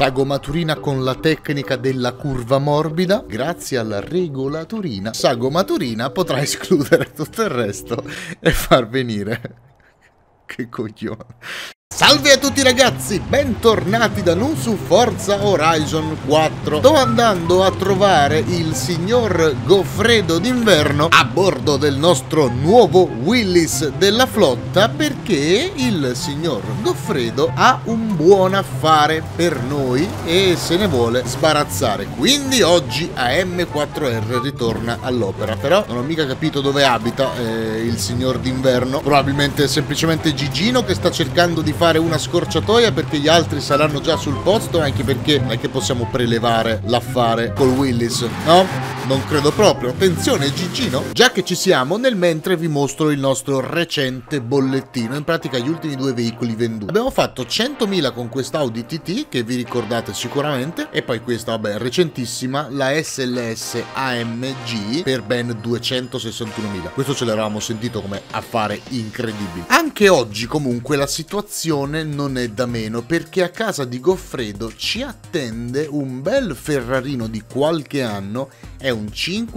sagomaturina con la tecnica della curva morbida. Grazie alla regolaturina sagomaturina potrà escludere tutto il resto e far venire... Che coglione. Salve a tutti ragazzi, bentornati da noi su Forza Horizon 4. Sto andando a trovare il signor Goffredo d'inverno a bordo del nostro nuovo Willys della flotta, perché il signor Goffredo ha un buon affare per noi e se ne vuole sbarazzare. Quindi oggi AM4R ritorna all'opera. Però non ho mica capito dove abita il signor d'inverno. Probabilmente è semplicemente Gigino che sta cercando di fare una scorciatoia, perché gli altri saranno già sul posto, anche perché non è che possiamo prelevare l'affare col Willys, no? Non credo proprio. Attenzione Gigino. Già che ci siamo, nel mentre vi mostro il nostro recente bollettino, in pratica gli ultimi due veicoli venduti. Abbiamo fatto 100.000 con questa Audi TT, che vi ricordate sicuramente, e poi questa, vabbè, recentissima, la SLS AMG per ben 261.000. Questo ce l'eravamo sentito come affare incredibile. Anche oggi comunque la situazione non è da meno, perché a casa di Goffredo ci attende un bel Ferrarino di qualche anno. È un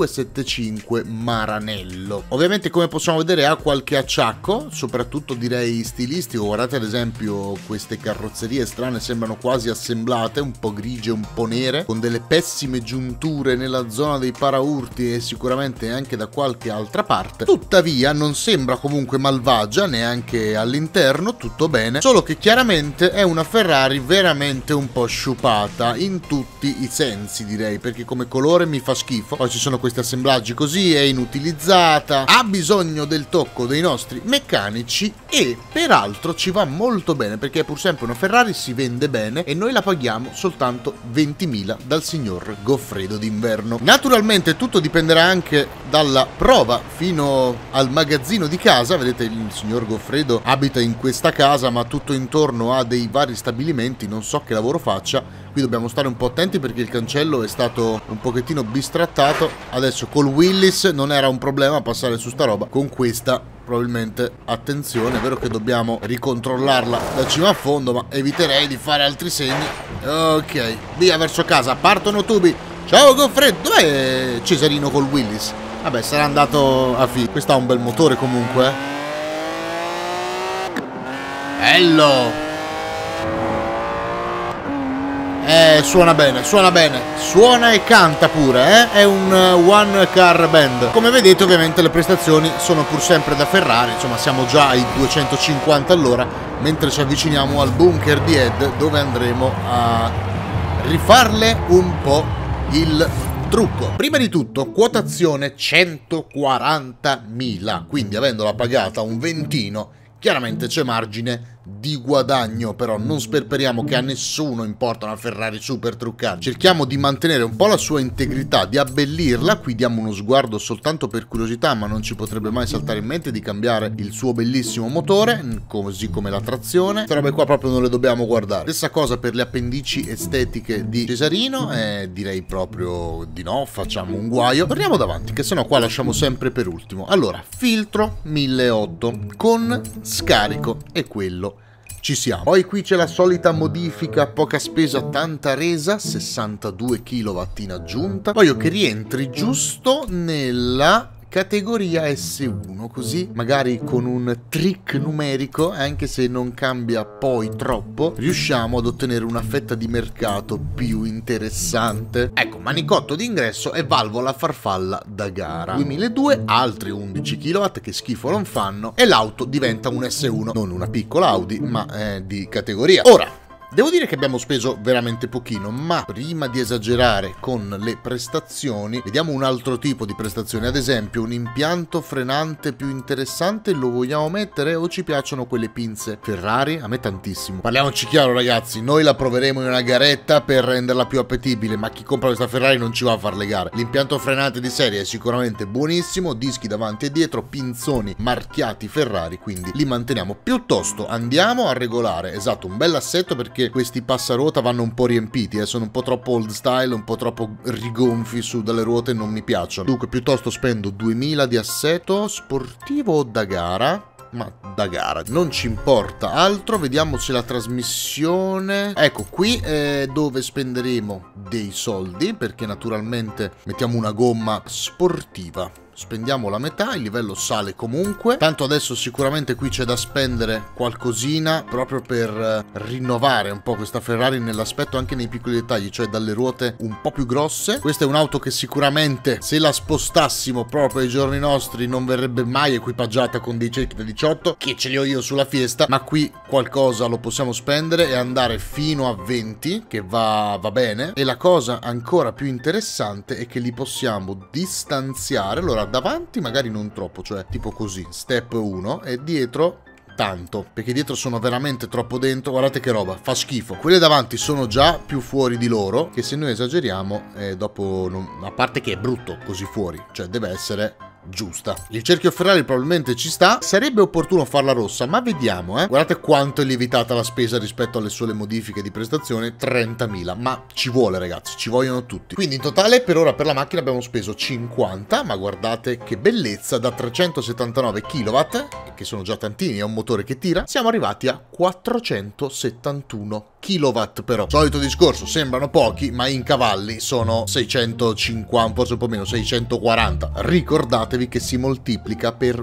575 Maranello. Ovviamente, come possiamo vedere, ha qualche acciacco, soprattutto direi stilistico. Guardate ad esempio queste carrozzerie strane, sembrano quasi assemblate, un po' grigie, un po' nere, con delle pessime giunture nella zona dei paraurti e sicuramente anche da qualche altra parte. Tuttavia non sembra comunque malvagia neanche all'interno, tutto bene, solo che chiaramente è una Ferrari veramente un po' sciupata in tutti i sensi, direi, perché come colore mi fa schifo. Poi ci sono questi assemblaggi così, è inutilizzata, ha bisogno del tocco dei nostri meccanici e peraltro ci va molto bene, perché è pur sempre una Ferrari, si vende bene e noi la paghiamo soltanto 20.000 dal signor Goffredo d'inverno. Naturalmente tutto dipenderà anche dalla prova fino al magazzino di casa. Vedete, il signor Goffredo abita in questa casa, ma tutto intorno ha dei vari stabilimenti, non so che lavoro faccia. Qui dobbiamo stare un po' attenti perché il cancello è stato un pochettino bistrattato. Adesso col Willys non era un problema passare su sta roba, con questa probabilmente, attenzione, è vero che dobbiamo ricontrollarla da cima a fondo, ma eviterei di fare altri segni. Ok, via verso casa, partono tubi. Ciao Goffredo, dov'è Cesarino col Willys? Vabbè, sarà andato a finire. Questa ha un bel motore comunque. Bello! Suona bene, suona e canta pure, è un one car band. Come vedete ovviamente le prestazioni sono pur sempre da Ferrari, insomma siamo già ai 250 all'ora, mentre ci avviciniamo al bunker di Ed, dove andremo a rifarle un po' il trucco. Prima di tutto, quotazione 140.000, quindi avendola pagata un ventino, chiaramente c'è margine di guadagno, però non sperperiamo che a nessuno importa una Ferrari super truccata. Cerchiamo di mantenere un po' la sua integrità, di abbellirla. Qui diamo uno sguardo soltanto per curiosità, ma non ci potrebbe mai saltare in mente di cambiare il suo bellissimo motore, così come la trazione. Queste robe qua proprio non le dobbiamo guardare. Stessa cosa per le appendici estetiche di Cesarino, direi proprio di no, facciamo un guaio. Torniamo davanti, che sennò qua lasciamo sempre per ultimo. Allora, filtro 1800 con scarico, e quello ci siamo. Poi qui c'è la solita modifica, poca spesa, tanta resa, 62 kW in aggiunta. Voglio che rientri giusto nella categoria S1, così magari con un trick numerico, anche se non cambia poi troppo, riusciamo ad ottenere una fetta di mercato più interessante. Ecco, manicotto d'ingresso e valvola farfalla da gara. 2002, altri 11 kW che schifo non fanno, e l'auto diventa un S1, non una piccola Audi, ma di categoria. Ora, devo dire che abbiamo speso veramente pochino, ma prima di esagerare con le prestazioni, vediamo un altro tipo di prestazioni. Ad esempio, un impianto frenante più interessante lo vogliamo mettere, o ci piacciono quelle pinze Ferrari? A me tantissimo. Parliamoci chiaro ragazzi, noi la proveremo in una garetta per renderla più appetibile, ma chi compra questa Ferrari non ci va a fare le gare. L'impianto frenante di serie è sicuramente buonissimo, dischi davanti e dietro, pinzoni marchiati Ferrari, quindi li manteniamo. Piuttosto andiamo a regolare, esatto, un bel assetto, perché questi passaruota vanno un po' riempiti, sono un po' troppo old style, un po' troppo rigonfi su dalle ruote, non mi piacciono. Dunque piuttosto spendo 2000 di assetto sportivo o da gara. ma da gara. Non ci importa altro, vediamo se la trasmissione... Ecco, qui è dove spenderemo dei soldi, perché naturalmente mettiamo una gomma sportiva. Spendiamo la metà, il livello sale comunque. Tanto adesso sicuramente qui c'è da spendere qualcosina proprio per rinnovare un po' questa Ferrari nell'aspetto, anche nei piccoli dettagli, cioè dalle ruote un po' più grosse. Questa è un'auto che sicuramente, se la spostassimo proprio ai giorni nostri, non verrebbe mai equipaggiata con dei cerchi da 18, che ce li ho io sulla Fiesta, ma qui qualcosa lo possiamo spendere e andare fino a 20, che va bene. E la cosa ancora più interessante è che li possiamo distanziare. Allora, davanti magari non troppo, cioè tipo così, step 1, e dietro tanto, perché dietro sono veramente troppo dentro. Guardate che roba, fa schifo. Quelle davanti sono già più fuori di loro, che se noi esageriamo dopo a parte che è brutto così fuori, cioè deve essere giusta. Il cerchio Ferrari probabilmente ci sta. Sarebbe opportuno farla rossa, ma vediamo, Guardate quanto è lievitata la spesa rispetto alle sole modifiche di prestazione, 30.000. Ma ci vuole, ragazzi, ci vogliono tutti. Quindi in totale per ora per la macchina abbiamo speso 50, ma guardate che bellezza, da 379 kW, che sono già tantini, è un motore che tira, siamo arrivati a 471 kW però. Solito discorso, sembrano pochi, ma in cavalli sono 650, forse un po' meno, 640. Ricordatevi che si moltiplica per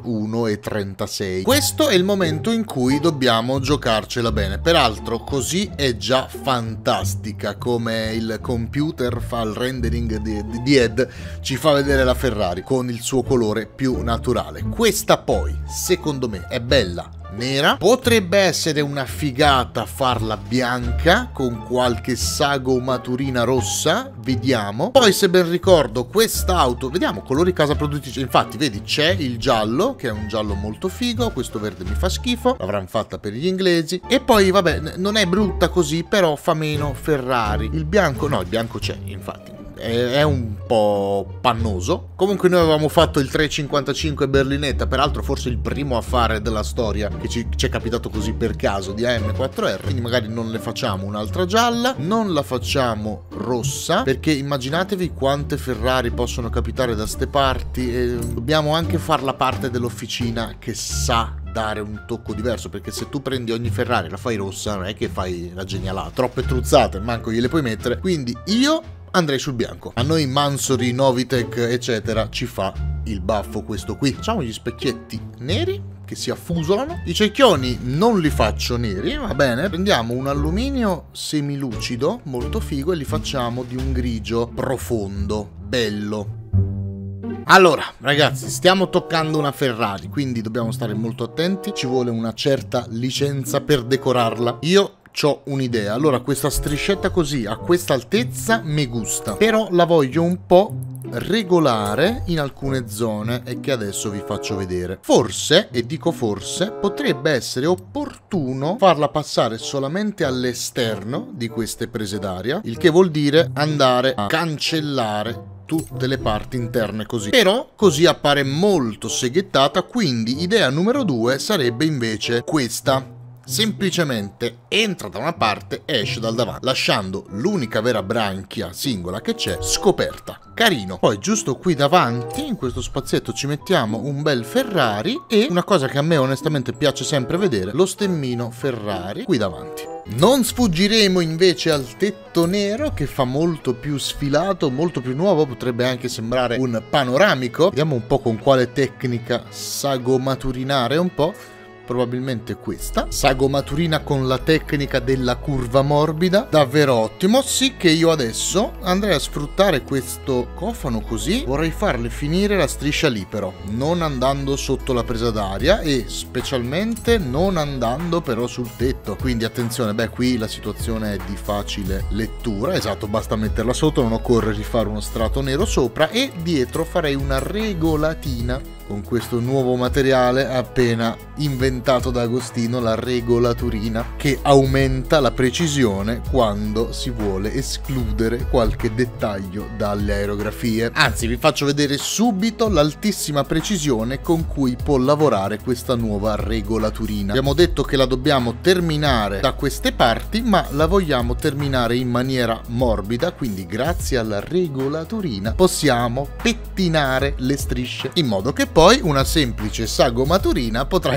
1,36. Questo è il momento in cui dobbiamo giocarcela bene. Peraltro così è già fantastica, come il computer fa il rendering di Ed, ci fa vedere la Ferrari con il suo colore più naturale. Questa poi, secondo me, è bella nera. Potrebbe essere una figata farla bianca con qualche sagomaturina rossa, vediamo. Poi, se ben ricordo, quest'auto, vediamo colori casa produttrice. Infatti vedi, c'è il giallo, che è un giallo molto figo. Questo verde mi fa schifo, l'avranno fatta per gli inglesi. E poi vabbè, non è brutta così, però fa meno Ferrari. Il bianco, no, il bianco c'è, infatti è un po' pannoso. Comunque noi avevamo fatto il 355 berlinetta, peraltro forse il primo affare della storia che ci è capitato così per caso di AM4R, quindi magari non le facciamo un'altra gialla, non la facciamo rossa, perché immaginatevi quante Ferrari possono capitare da ste parti, e dobbiamo anche far la parte dell'officina che sa dare un tocco diverso, perché se tu prendi ogni Ferrari e la fai rossa non è che fai la genialata, troppe truzzate manco gliele puoi mettere. Quindi io andrei sul bianco. A noi Mansory, Novitec eccetera ci fa il baffo questo qui. Facciamo gli specchietti neri che si affusolano. I cerchioni non li faccio neri, va bene. Prendiamo un alluminio semilucido molto figo e li facciamo di un grigio profondo, bello. Allora, ragazzi, stiamo toccando una Ferrari, quindi dobbiamo stare molto attenti. Ci vuole una certa licenza per decorarla. Io c'ho un'idea. Allora, questa striscetta così, a questa altezza, mi gusta. Però la voglio un po' regolare in alcune zone, e che adesso vi faccio vedere. Forse, e dico forse, potrebbe essere opportuno farla passare solamente all'esterno di queste prese d'aria, il che vuol dire andare a cancellare tutte le parti interne così. Però così appare molto seghettata, quindi idea numero 2 sarebbe invece questa. Semplicemente entra da una parte e esce dal davanti, lasciando l'unica vera branchia singola che c'è scoperta. Carino. Poi giusto qui davanti, in questo spazietto, ci mettiamo un bel Ferrari e una cosa che a me onestamente piace sempre vedere, lo stemmino Ferrari qui davanti. Non sfuggiremo invece al tetto nero, che fa molto più sfilato, molto più nuovo, potrebbe anche sembrare un panoramico. Vediamo un po' con quale tecnica sagomaturinare un po'. Probabilmente questa sagomaturina con la tecnica della curva morbida, davvero ottimo. Sì, che io adesso andrei a sfruttare questo cofano così. Vorrei farle finire la striscia lì, però non andando sotto la presa d'aria e specialmente non andando però sul tetto. Quindi attenzione, beh, qui la situazione è di facile lettura. Esatto, basta metterla sotto, non occorre rifare uno strato nero sopra, e dietro farei una regolatina con questo nuovo materiale appena inventato da Agostino, la regolaturina, che aumenta la precisione quando si vuole escludere qualche dettaglio dalle aerografie. Anzi, vi faccio vedere subito l'altissima precisione con cui può lavorare questa nuova regolaturina. Abbiamo detto che la dobbiamo terminare da queste parti, ma la vogliamo terminare in maniera morbida, quindi grazie alla regolaturina possiamo pettinare le strisce, in modo che poi una semplice sagomaturina potrà escludere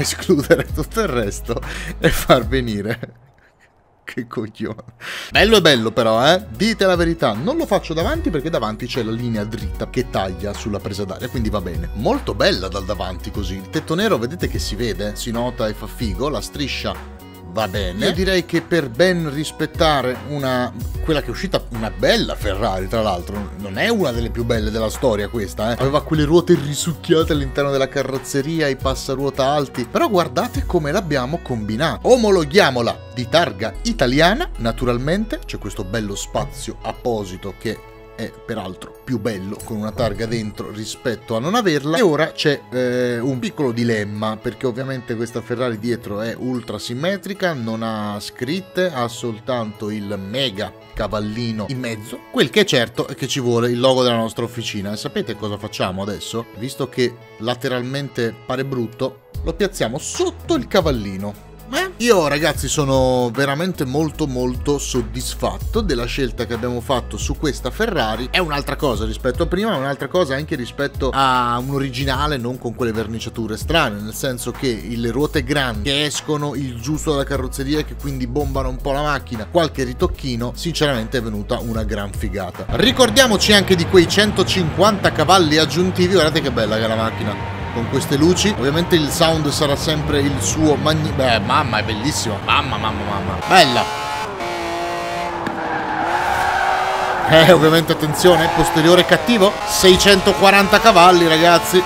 escludere tutto il resto e far venire... Che coglione. Bello è bello però, dite la verità. Non lo faccio davanti perché davanti c'è la linea dritta che taglia sulla presa d'aria, quindi va bene. Molto bella dal davanti così. Il tetto nero vedete che si vede, si nota e fa figo. La striscia va bene. Io direi che per ben rispettare quella che è uscita, una bella Ferrari tra l'altro, non è una delle più belle della storia questa, aveva quelle ruote risucchiate all'interno della carrozzeria, i passaruota alti, però guardate come l'abbiamo combinata. Omologhiamola di targa italiana, naturalmente c'è questo bello spazio apposito che è peraltro più bello con una targa dentro rispetto a non averla. E ora c'è un piccolo dilemma, perché ovviamente questa Ferrari dietro è ultra simmetrica, non ha scritte, ha soltanto il mega cavallino in mezzo. Quel che è certo è che ci vuole il logo della nostra officina. E sapete cosa facciamo adesso? Visto che lateralmente pare brutto, lo piazziamo sotto il cavallino. Io ragazzi sono veramente molto soddisfatto della scelta che abbiamo fatto su questa Ferrari. È un'altra cosa rispetto a prima, è un'altra cosa anche rispetto a un originale non con quelle verniciature strane, nel senso che le ruote grandi che escono il giusto dalla carrozzeria e che quindi bombano un po' la macchina, qualche ritocchino, sinceramente è venuta una gran figata. Ricordiamoci anche di quei 150 cavalli aggiuntivi, guardate che bella che è la macchina. Con queste luci, ovviamente il sound sarà sempre il suo beh, mamma, è bellissimo. Mamma. Bella. Ovviamente attenzione, posteriore cattivo. 640 cavalli, ragazzi.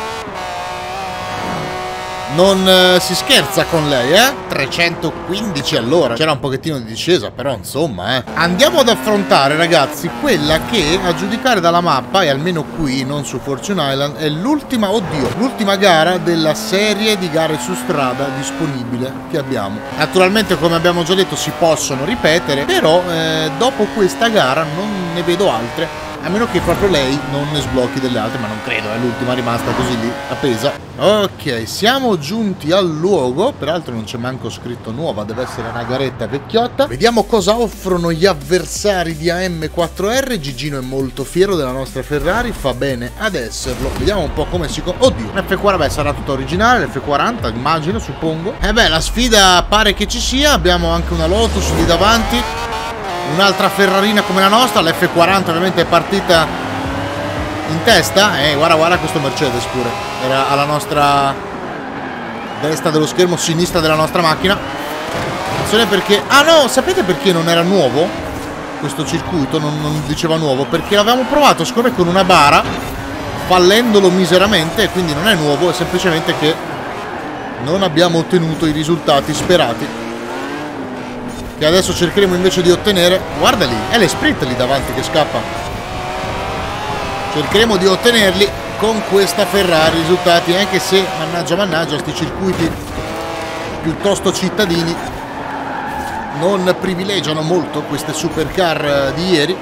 Non si scherza con lei, 315 all'ora. C'era un pochettino di discesa, però insomma, Andiamo ad affrontare, ragazzi, quella che, a giudicare dalla mappa, e almeno qui, non su Fortune Island, è l'ultima, l'ultima gara della serie di gare su strada disponibile che abbiamo. Naturalmente, come abbiamo già detto, si possono ripetere, però dopo questa gara non ne vedo altre. A meno che proprio lei non ne sblocchi delle altre, ma non credo, è l'ultima rimasta così lì, appesa. Ok, siamo giunti al luogo, peraltro non c'è manco scritto nuova, deve essere una garetta vecchiotta. Vediamo cosa offrono gli avversari di AM4R. Gigino è molto fiero della nostra Ferrari, fa bene ad esserlo. Vediamo un po' come si... Oddio, l'F40, beh, sarà tutta originale, l'F40, immagino, suppongo. Beh, la sfida pare che ci sia, abbiamo anche una Lotus lì davanti. Un'altra Ferrarina come la nostra, l'F40 ovviamente è partita in testa. Guarda questo Mercedes pure. Era alla nostra destra dello schermo, sinistra della nostra macchina. Attenzione perché... Ah no, sapete perché non era nuovo? Questo circuito non diceva nuovo, perché l'avevamo provato secondo me con una bara, fallendolo miseramente, e quindi non è nuovo, è semplicemente che non abbiamo ottenuto i risultati sperati, che adesso cercheremo invece di ottenere. Guarda lì, è l'Esprit lì davanti che scappa. Cercheremo di ottenerli con questa Ferrari, risultati, anche se mannaggia sti circuiti piuttosto cittadini non privilegiano molto queste supercar di ieri,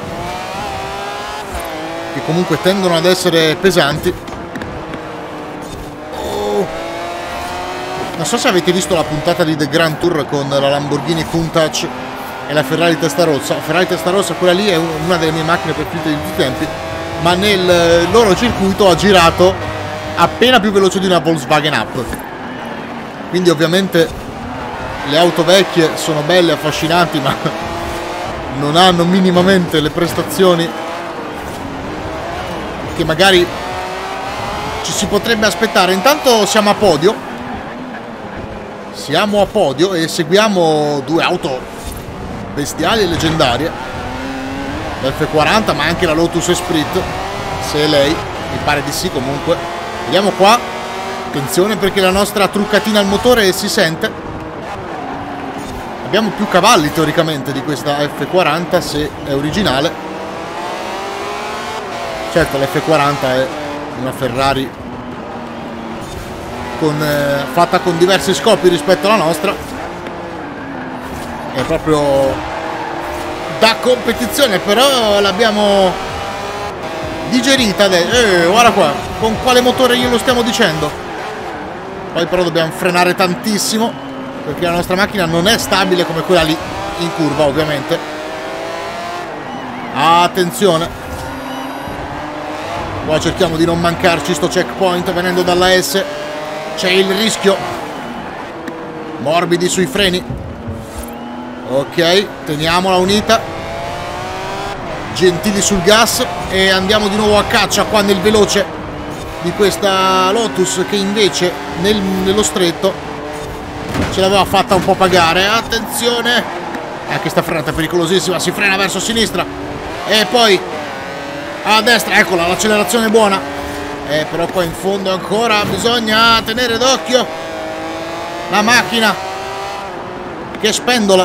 che comunque tendono ad essere pesanti. Non so se avete visto la puntata di The Grand Tour con la Lamborghini Countach e la Ferrari Testarossa. La Ferrari Testarossa, quella lì, è una delle mie macchine preferite di tutti i tempi, ma nel loro circuito ha girato appena più veloce di una Volkswagen Up. Quindi ovviamente le auto vecchie sono belle, affascinanti, ma non hanno minimamente le prestazioni che magari ci si potrebbe aspettare. Intanto siamo a podio. Siamo a podio e seguiamo due auto bestiali e leggendarie, l'F40 ma anche la Lotus Esprit, se è lei, mi pare di sì. Comunque vediamo qua, attenzione perché la nostra truccatina al motore si sente. Abbiamo più cavalli teoricamente di questa F40 se è originale. Certo, l'F40 è una Ferrari fatta con diversi scopi rispetto alla nostra, è proprio da competizione, però l'abbiamo digerita adesso. Guarda qua, con quale motore glielo stiamo dicendo. Poi però dobbiamo frenare tantissimo perché la nostra macchina non è stabile come quella lì in curva, ovviamente. Attenzione, qua cerchiamo di non mancarci sto checkpoint venendo dalla S. C'è il rischio Morbidi sui freni. Ok, teniamola unita. Gentili sul gas. E andiamo di nuovo a caccia qua nel veloce di questa Lotus, che invece nello stretto ce l'aveva fatta un po' pagare. Attenzione, anche sta frenata pericolosissima. Si frena verso sinistra e poi a destra. Eccola, l'accelerazione è buona. Però qua in fondo ancora bisogna tenere d'occhio la macchina che spendola.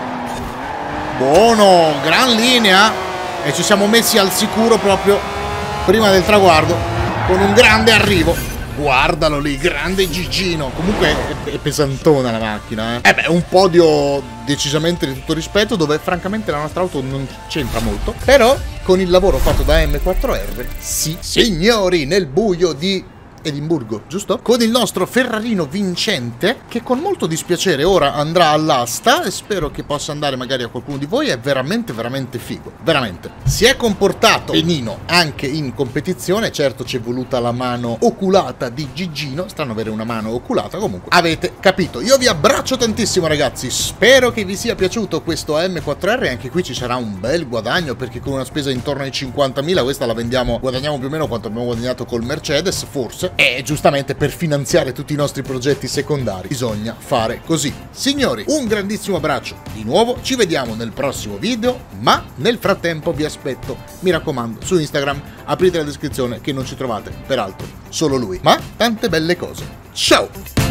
Buono, gran linea. E ci siamo messi al sicuro proprio prima del traguardo con un grande arrivo. Guardalo lì, grande Gigino. Comunque è pesantona la macchina, beh, un podio decisamente di tutto rispetto, dove francamente la nostra auto non c'entra molto. Però con il lavoro fatto da M4R, sì, signori, nel buio di Edimburgo, giusto? Con il nostro Ferrarino vincente, che con molto dispiacere ora andrà all'asta, e spero che possa andare magari a qualcuno di voi. È veramente veramente figo, veramente. Si è comportato benino anche in competizione. Certo, ci è voluta la mano oculata di Gigino. Strano avere una mano oculata, comunque avete capito. Io vi abbraccio tantissimo, ragazzi, spero che vi sia piaciuto questo M4R. Anche qui ci sarà un bel guadagno, perché con una spesa intorno ai 50.000 questa la vendiamo, guadagniamo più o meno quanto abbiamo guadagnato col Mercedes, forse. E giustamente per finanziare tutti i nostri progetti secondari bisogna fare così. Signori, un grandissimo abbraccio di nuovo, ci vediamo nel prossimo video, ma nel frattempo vi aspetto, mi raccomando, su Instagram. Aprite la descrizione che non ci trovate peraltro solo lui, ma tante belle cose. Ciao!